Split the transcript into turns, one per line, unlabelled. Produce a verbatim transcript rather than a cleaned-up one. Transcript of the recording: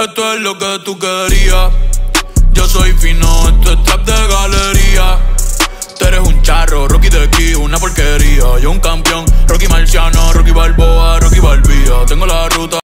Esto es lo que tú querías. Yo soy fino, esto es trap de galería. Tú eres un charro, Rocky de aquí, una porquería. Yo un campeón, Rocky Marciano, Rocky Balboa, Rocky Balbía. Tengo la ruta